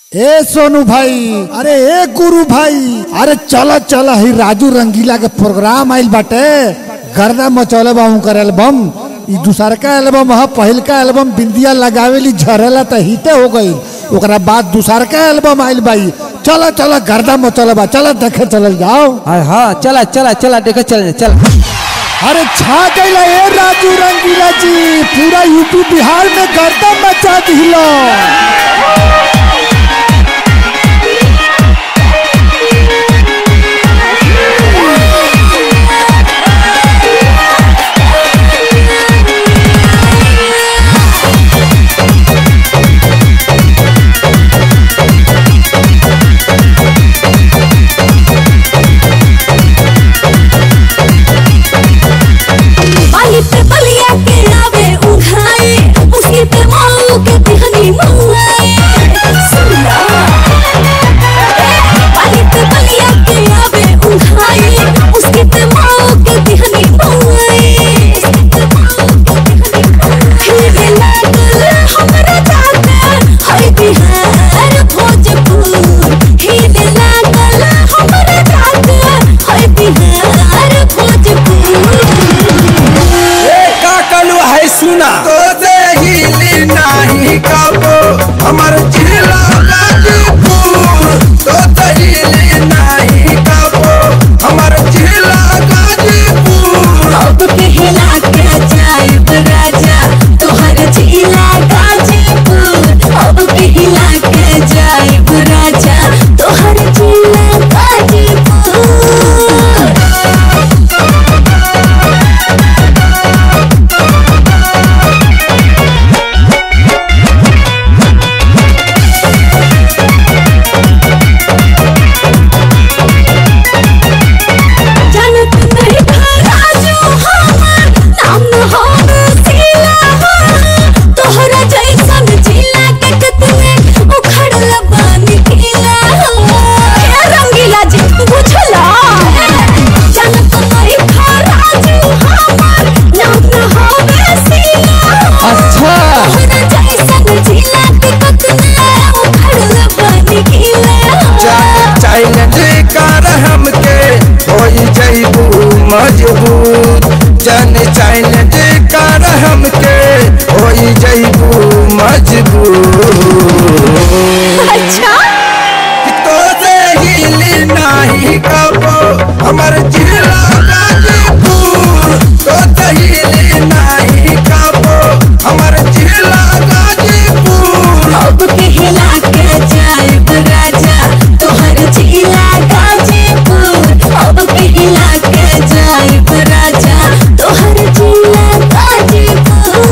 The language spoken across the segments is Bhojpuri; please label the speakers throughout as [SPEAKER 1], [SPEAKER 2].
[SPEAKER 1] ए सोनू भाई, अरे ए गुरु भाई, अरे चला चला ही राजू रंगीला के प्रोग्राम आइल बाटे। गर्दा मचौले बा उनकर एल्बम। ई दूसरका एल्बम है, पहिलका एल्बम बिंदिया लगावेली झरेला त हिटे हो गई। ओकरा बाद दूसरका एल्बम आइल भाई। चला चला गर्दा मचौले बा, चला देखे चल जाओ।
[SPEAKER 2] हाँ चला चला चला देखे चल चल।
[SPEAKER 1] अरे छा गईला ए राजू रंगीला जी, पूरा यूपी बिहार में गर्दा मचा दिलो।
[SPEAKER 3] हमार जिला गाजीपुर तो दहीले नहीं काबो, हमार जिला गाजीपुर।
[SPEAKER 4] अब कहला के जाइब राजा तोहर जिला गाजीपुर। अब कहला के जाइब राजा तोहर जिला गाजीपुर।
[SPEAKER 3] मजबूत जन चैलेंज कर हमके होई जइबू मजबूत।
[SPEAKER 4] अच्छा
[SPEAKER 3] तो से हिल नहीं कबो हमार जिला गाजीपुर। तो से हिल नहीं कबो हमार जिला गाजीपुर।
[SPEAKER 4] अब कहला के जाइब राजा तोहर जिला गाजीपुर। अब कहला के जाइब राजा तोहर जिला गाजीपुर।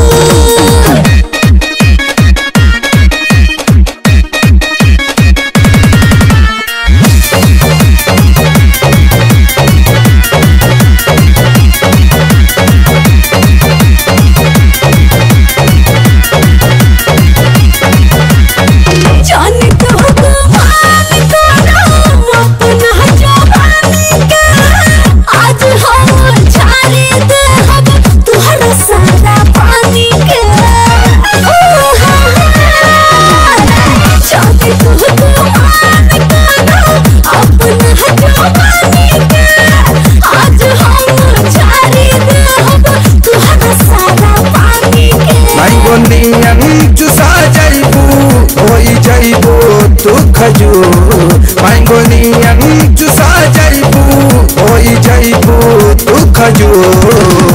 [SPEAKER 3] चुसा जइबू होई जइबू तू खजूर। मैंगोनियन चुसा जइबू होई जइबू तू खजूर।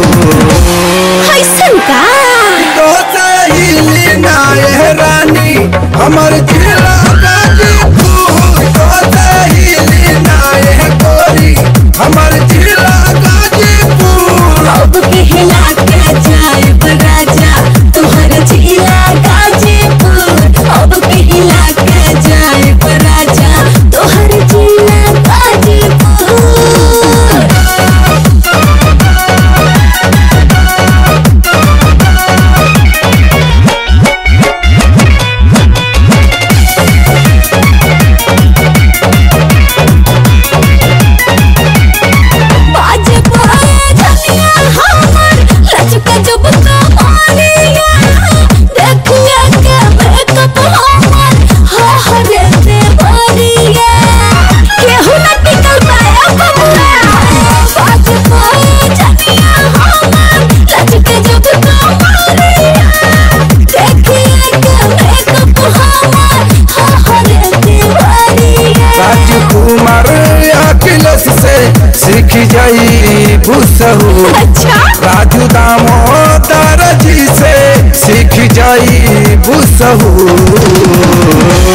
[SPEAKER 3] तो सही नाये रानी हमार जिला गाजीपुर। तो सही नाये गोरी हमार जिला गाजीपुर।
[SPEAKER 4] अब कहला के जाइब राजा तोहर जिला गाजीपुर। अब कहला के जाइब राजा तोहर जिला गाजीपुर।
[SPEAKER 3] बुसहू
[SPEAKER 4] अच्छा
[SPEAKER 3] राजू दामोदर जी से सीख जाई बुसहू